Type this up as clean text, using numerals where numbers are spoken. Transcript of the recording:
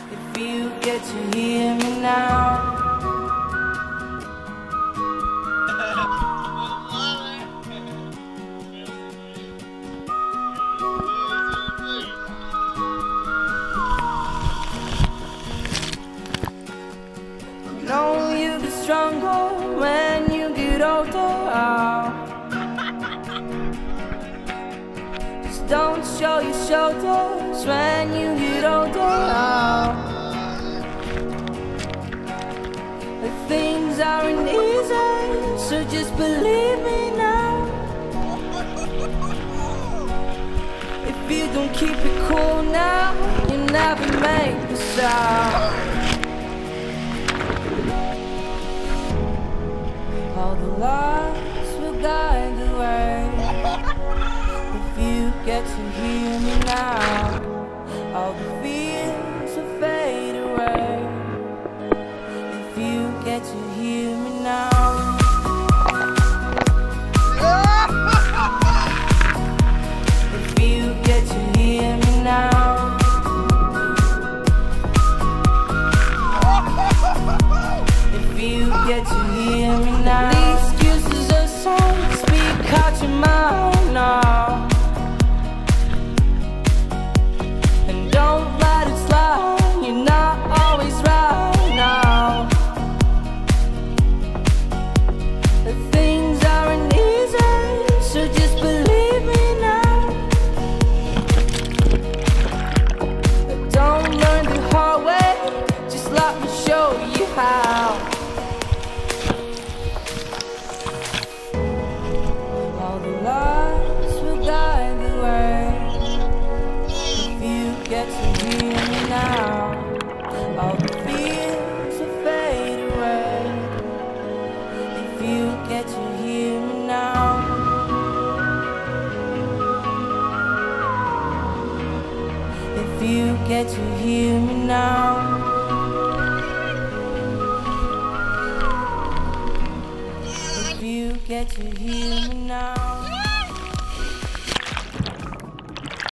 If you get to hear me now. Know you get stronger when you get older. Just don't show your shoulders when you get older. The things aren't easy, so just believe me now. If you don't keep it cool now, you never make the sound. All the lights will guide the way. If you get to hear me now, all the fears will fade away. If you get to hear me now. If you get to hear me now. If you get to hear me now. The excuses are so speak out your mind now. And don't let it slide, you're not always right now. The things aren't easy, so just believe me now. But don't learn the hard way, just let me show you how. All the lights will guide the way. If you get to hear me now, all the fears will fade away. If you get to hear me now. If you get to hear me now. If you get to hear me now.